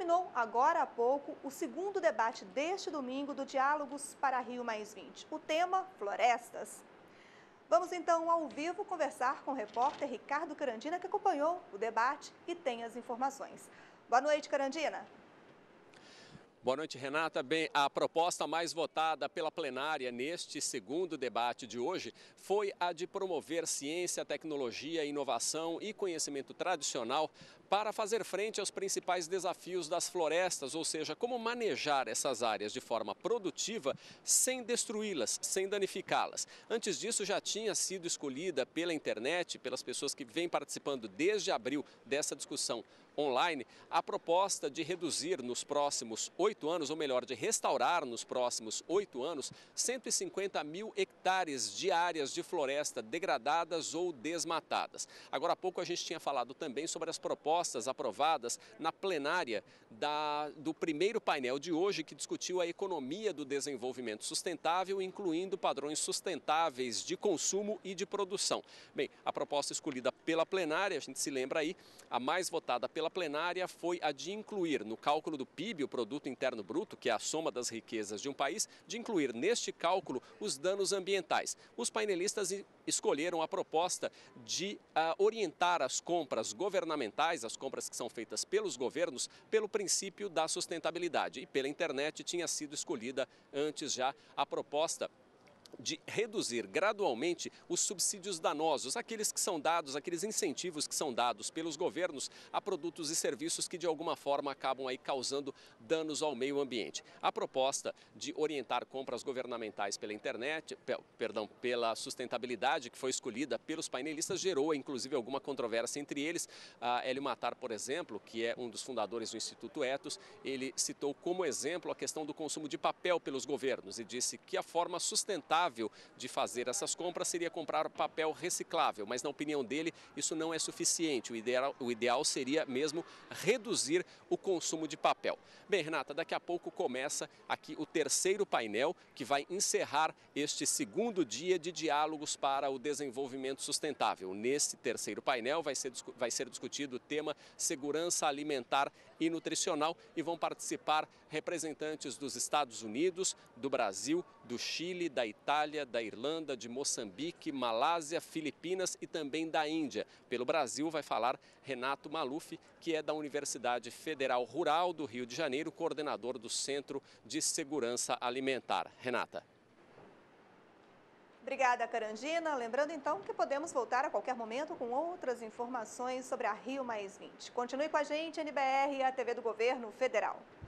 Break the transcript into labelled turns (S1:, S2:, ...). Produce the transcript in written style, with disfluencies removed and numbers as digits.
S1: terminou agora há pouco o segundo debate deste domingo do Diálogos para Rio+20. O tema, florestas. Vamos então ao vivo conversar com o repórter Ricardo Carandina, que acompanhou o debate e tem as informações. Boa noite, Carandina.
S2: Boa noite, Renata. Bem, a proposta mais votada pela plenária neste segundo debate de hoje foi a de promover ciência, tecnologia, inovação e conhecimento tradicional para fazer frente aos principais desafios das florestas, ou seja, como manejar essas áreas de forma produtiva sem destruí-las, sem danificá-las. Antes disso, já tinha sido escolhida pela internet, pelas pessoas que vêm participando desde abril dessa discussão online, a proposta de reduzir nos próximos 8 anos, ou melhor, de restaurar nos próximos 8 anos, 150 mil hectares de áreas de floresta degradadas ou desmatadas. Agora há pouco a gente tinha falado também sobre as propostas aprovadas na plenária do primeiro painel de hoje, que discutiu a economia do desenvolvimento sustentável, incluindo padrões sustentáveis de consumo e de produção. Bem, a proposta escolhida pela plenária, a gente se lembra aí, a mais votada pela plenária foi a de incluir no cálculo do PIB, o Produto Interno Bruto, que é a soma das riquezas de um país, de incluir neste cálculo os danos ambientais. Os painelistas escolheram a proposta de orientar as compras governamentais, as compras que são feitas pelos governos, pelo princípio da sustentabilidade. E pela internet tinha sido escolhida antes já a proposta de reduzir gradualmente os subsídios danosos, aqueles que são dados, aqueles incentivos que são dados pelos governos a produtos e serviços que de alguma forma acabam aí causando danos ao meio ambiente. A proposta de orientar compras governamentais pela internet, pela sustentabilidade que foi escolhida pelos painelistas, gerou inclusive alguma controvérsia entre eles. Hélio Mattar, por exemplo, que é um dos fundadores do Instituto Ethos, ele citou como exemplo a questão do consumo de papel pelos governos e disse que a forma sustentável de fazer essas compras seria comprar papel reciclável, mas na opinião dele isso não é suficiente. O ideal seria mesmo reduzir o consumo de papel. Bem, Renata, daqui a pouco começa aqui o terceiro painel que vai encerrar este segundo dia de diálogos para o desenvolvimento sustentável. Nesse terceiro painel vai ser discutido o tema segurança alimentar e nutricional e vão participar representantes dos Estados Unidos, do Brasil, do Chile, da Itália, da Irlanda, de Moçambique, Malásia, Filipinas e também da Índia. Pelo Brasil vai falar Renato Maluf, que é da Universidade Federal Rural do Rio de Janeiro, coordenador do Centro de Segurança Alimentar. Renata.
S1: Obrigada, Carandina. Lembrando então que podemos voltar a qualquer momento com outras informações sobre a Rio+20. Continue com a gente, NBR e a TV do Governo Federal.